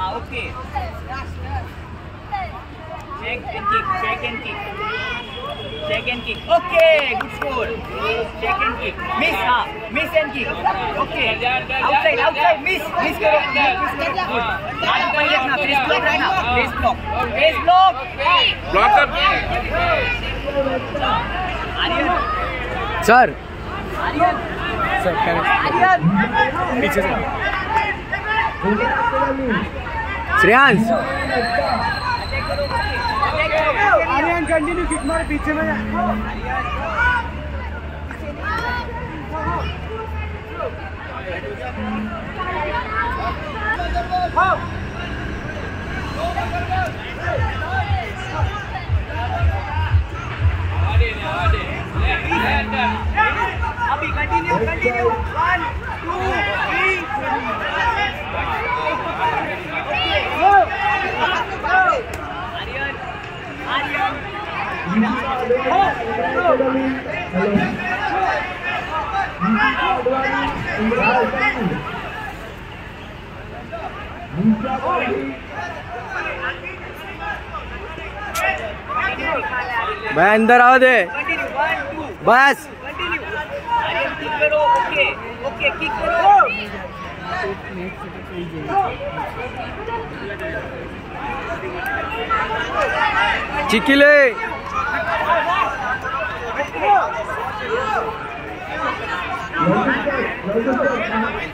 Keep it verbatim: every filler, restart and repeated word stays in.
okay check and kick check and kick check and kick okay good score check and kick miss हाँ miss and kick okay outside outside miss miss करो miss करो good आगे पहले रखना face block रखना face block face block block कर Aryan sir Aryan sir Aryan पीछे से श्रेयांश आर्यन कंटिन्यू किक मार पीछे में अभी continue continue one two three Aryan भाई अंदर आओ दे बस आर्यन किक करो ओके ओके किक करो चिकिले